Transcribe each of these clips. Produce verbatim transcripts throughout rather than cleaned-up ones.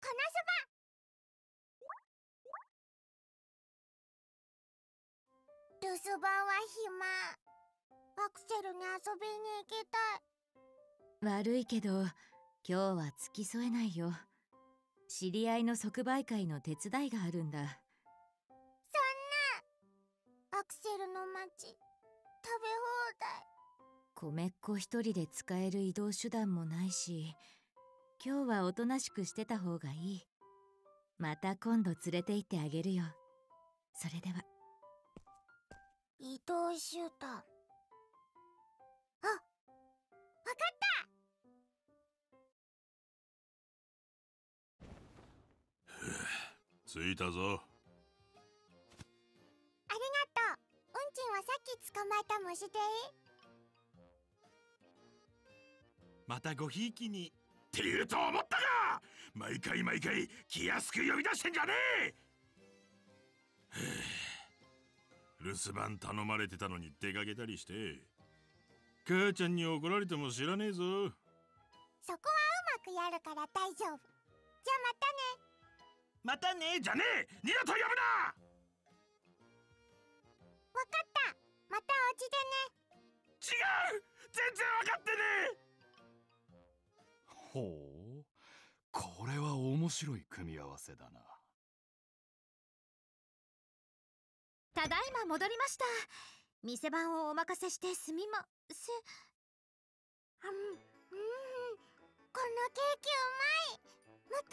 留守番は暇。アクセルに遊びに行きたい。 悪いけど今日は付き添えないよ。知り合いの即売会の手伝いがあるんだ。 そんな。アクセルの町、食べ放題。 米っ子一人で使える移動手段もないし、今日はおとなしくしてた方がいい。また今度連れて行ってあげるよ。それでは。 移動手段。あ、わかった着いたぞ。 ありがとう。うんちんはさっき捕まえた虫でいい？ またごひいきにって言うと思ったが、毎回毎回気安く呼び出してんじゃねえ。留守番頼まれてたのに出かけたりして、母ちゃんに怒られても知らねえぞ。 そこはうまくやるから大丈夫。じゃあまたね。またねじゃねえ、二度と呼ぶな。 わかった。またお家でね。 違う、全然わかってねえ。 ほう、これは面白い組み合わせだな。 ただいま戻りました。店番をお任せしてすみませ。 うん、うん、このケーキうまい。もっと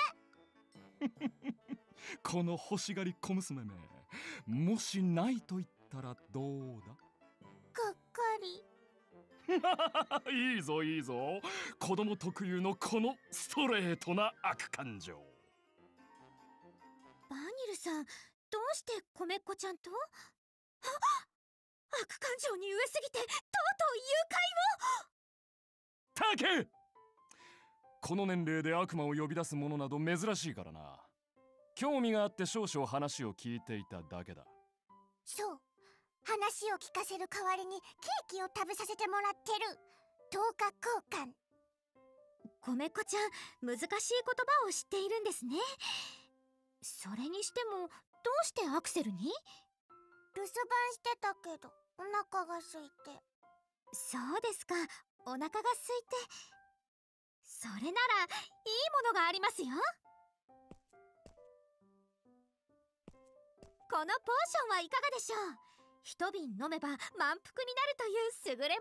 ある？ この欲しがり小娘め、もしないと言ったらどうだ？ がっかり。 いいぞいいぞ、子供特有のこのストレートな悪感情。 バニルさん、どうして米っ子ちゃんと？あ、悪感情に飢えすぎてとうとう誘拐を。 タケ、この年齢で悪魔を呼び出すものなど珍しいからな。興味があって少々話を聞いていただけだ。 そう、話を聞かせる代わりにケーキを食べさせてもらってる。等価交換。 米っ子ちゃん、難しい言葉を知っているんですね。それにしてもどうしてアクセルに？ 留守番してたけどお腹が空いて。 そうですか、お腹が空いて。それならいいものがありますよ。このポーションはいかがでしょう。一瓶飲めば満腹になるという優れものです。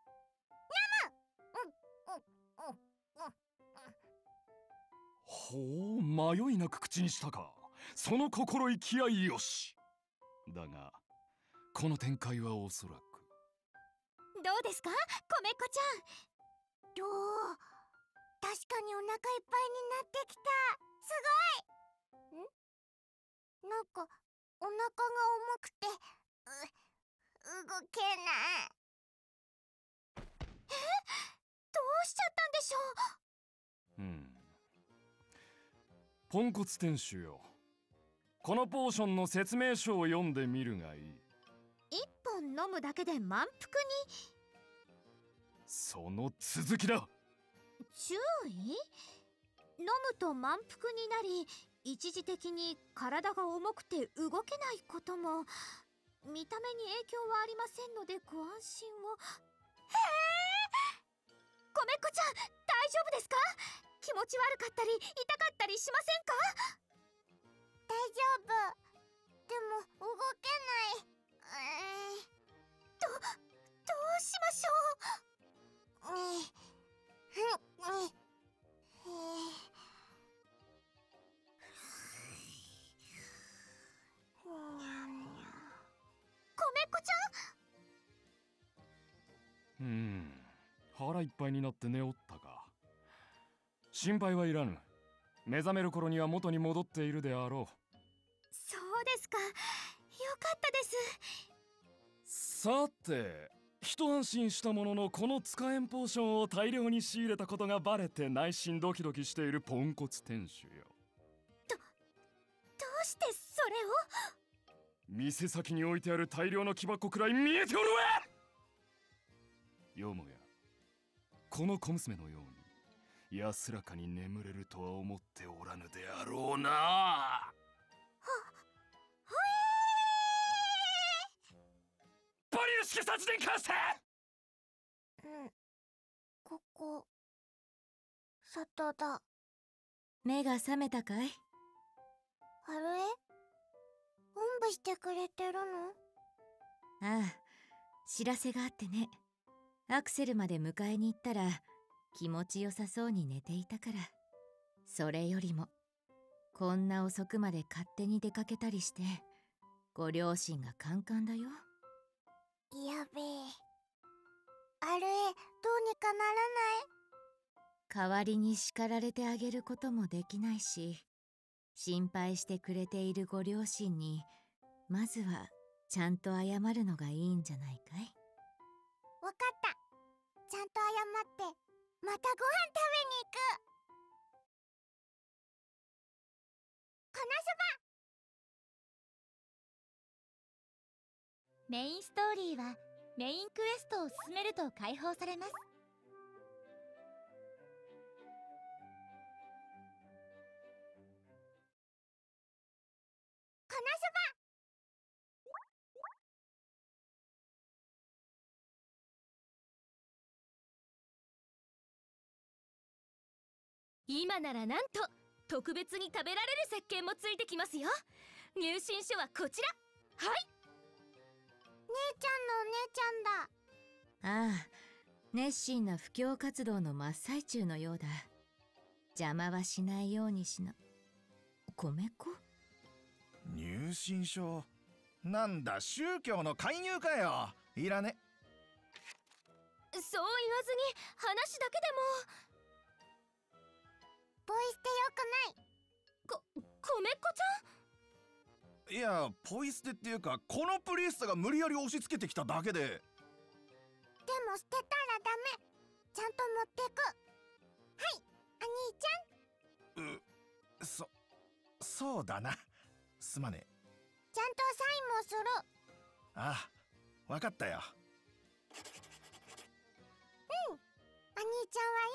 ほう、迷いなく口にしたか。その心意気合いよし。だがこの展開はおそらく。 どうですか、米っ子ちゃん。 どう？確かにお腹いっぱいになってきた。すごい。ん？なんかお腹が重くてう動けない。 え？どうしちゃったんでしょう。うん。ポンコツ店主よ、このポーションの説明書を読んでみるがいい。 一本飲むだけで満腹に？ その続きだ。 注意？飲むと満腹になり、一時的に体が重くて動けないことも。見た目に影響はありませんのでご安心を。へえ！米っ子ちゃん、大丈夫ですか？気持ち悪かったり痛かったりしませんか？ 大丈夫。でも動けない。えー、 ど、どうしましょう。 えー、ふん、えー、 米っ子ちゃん。うん、腹いっぱいになって寝おったか。心配はいらぬ。目覚める頃には元に戻っているであろう。 そうですか、よかったです。 さて、一安心したものの、この使えんポーションを大量に仕入れたことがバレて内心ドキドキしているポンコツ店主よ。 ど、どうしてそれを？ 店先に置いてある大量の木箱くらい見えておるわ。よもやこの小娘のように安らかに眠れるとは思っておらぬであろうな。はほえー、ポリウ式殺人完成。 ー。うん、ここ里だ。 目が覚めたかい？ あれ、おんぶしてくれてるの？ ああ、知らせがあってね。アクセルまで迎えに行ったら気持ちよさそうに寝ていたから。それよりもこんな遅くまで勝手に出かけたりしてご両親がカンカンだよ。 やべえ。あれ、どうにかならない？ 代わりに叱られてあげることもできないし、心配してくれているご両親にまずはちゃんと謝るのがいいんじゃないかい？ わかった。ちゃんと謝ってまたご飯食べに行く。このそば。 メインストーリーはメインクエストを進めると解放されます。 このそば。 今ならなんと特別に食べられる石鹸もついてきますよ。入信書はこちら。はい。 姉ちゃんのお姉ちゃんだ。 ああ、熱心な布教活動の真っ最中のようだ。邪魔はしないようにしな。米粉？ 入信書なんだ、宗教の勧誘かよ。いらね。 そう言わずに話だけでも。 ポイ捨てよくない。 こ、米粉ちゃん？ いや、ポイ捨てっていうか、このプリエスタが無理やり押し付けてきただけで。 でも捨てたらダメ。ちゃんと持ってく。はい、お兄ちゃん。う、そ、そうだな。すまねえ。 ちゃんとサインもする。 ああ、わかったよ。 うん、お兄ち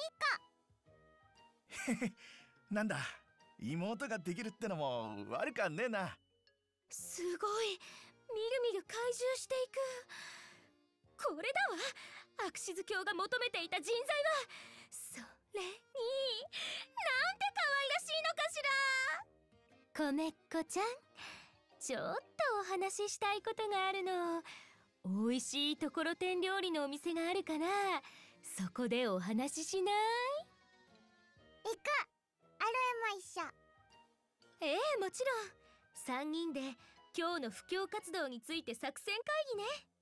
ゃんはいい子。 へへ、なんだ、妹ができるってのも悪かねえな。 すごい、みるみる懐柔していく。これだわ、アクシズ教が求めていた人材は。それに、なんて可愛らしいのかしら。米粉ちゃん、ちょっとお話ししたいことがあるの。美味しいところてん料理のお店があるから、そこでお話ししない？ 行く。アルエも一緒。 ええ、もちろん。さんにんで今日の布教活動について作戦会議ね。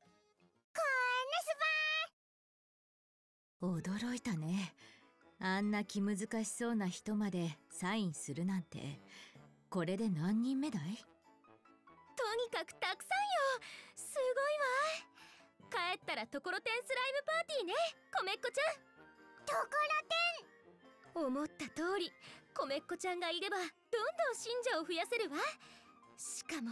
こーねすばー。 驚いたね。あんな気難しそうな人までサインするなんて。これで何人目だい？ とにかくたくさんよ。すごいわ。帰ったらところてんスライムパーティーね、米粉ちゃん。 ところてん。 思った通り、米粉ちゃんがいればどんどん信者を増やせるわ。しかも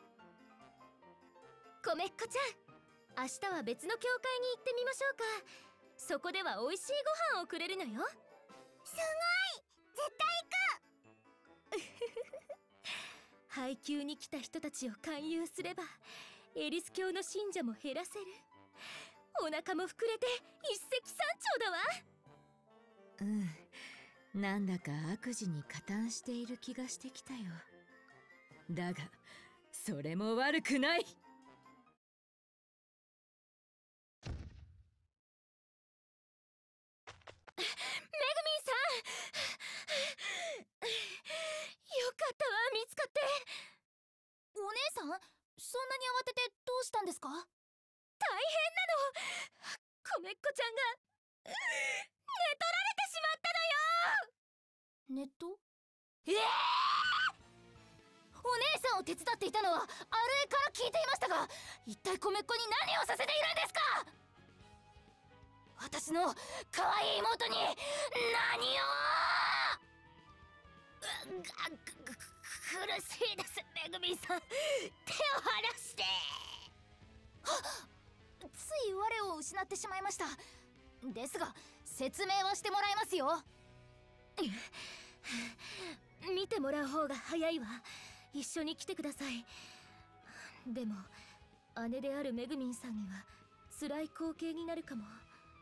米粉ちゃん、明日は別の教会に行ってみましょうか。そこでは美味しいご飯をくれるのよ。 すごい、絶対行く。 配給に来た人たちを勧誘すればエリス教の信者も減らせる。お腹も膨れて一石三鳥だわ。 うん、なんだか悪事に加担している気がしてきたよ。だがそれも悪くない。 めぐみんさん、よかったわ、見つかって。お姉さん、そんなに慌ててどうしたんですか？大変なの。米っ子ちゃんが寝取られてしまったのよ。ネット？ええー、お姉さんを手伝っていたのはアルエから聞いていましたが、一体米っ子に何をさせているんですか？私の可愛い妹に何を。うがぐぐ苦しいです、めぐみさん。手を離して。はっ、つい我を失ってしまいました。ですが説明はしてもらいますよ。 見てもらう方が早いわ。一緒に来てください。でも姉であるめぐみんさんには辛い光景になるかも。そんな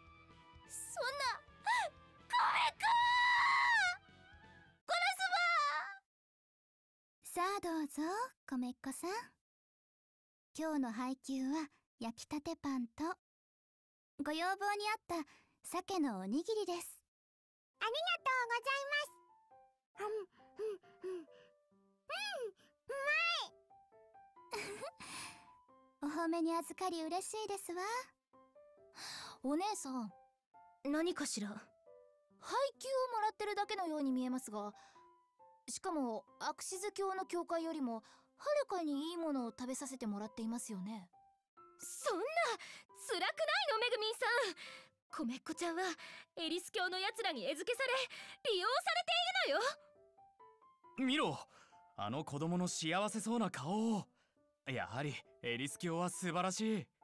コメコさあどうぞ、コメッコさん。今日の配給は焼きたてパンとご要望にあった鮭のおにぎりです。ありがとうございます。うんうんうんうん、うまい。お褒めに預かり嬉しいですわ。 お姉さん、 何かしら。 配給をもらってるだけのように見えますが、しかもアクシズ教の教会よりもはるかにいいものを食べさせてもらっていますよね。 そんな辛くないの、めぐみんさん。コメッコちゃんはエリス教のやつらに餌付けされ利用されているのよ。 見ろ、あの子供の幸せそうな顔を。やはりエリス教は素晴らしい。 えー、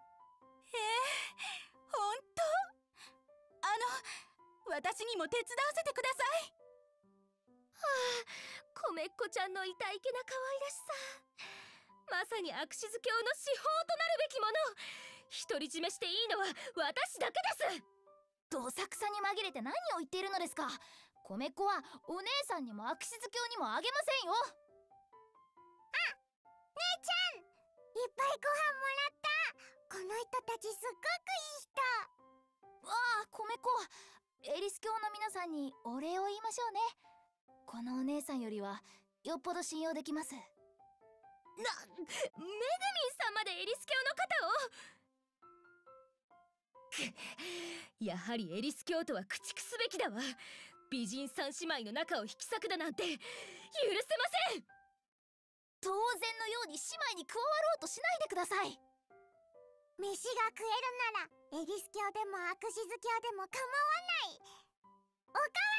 ほんと？あの、私にも手伝わせてください。 はあ、コメッコちゃんのいたいけな可愛らしさ、まさにアクシズ教の至宝となるべきもの。独り占めしていいのは私だけです。 どさくさに紛れて何を言っているのですか。コメッコはお姉さんにもアクシズ教にもあげませんよ。 あ、姉ちゃん、いっぱいご飯もらった。この人たちすっごくいい人。 わあ、コメコ、エリス教の皆さんにお礼を言いましょうね。このお姉さんよりはよっぽど信用できます。な、 めぐみんさんまでエリス教の方を。やはりエリス教とは駆逐すべきだわ。美人三姉妹の仲を引き裂くだなんて許せません。 当然のように姉妹に加わろうとしないでください。 飯が食えるならエリス教でもアクシズ教でも構わない。おかわ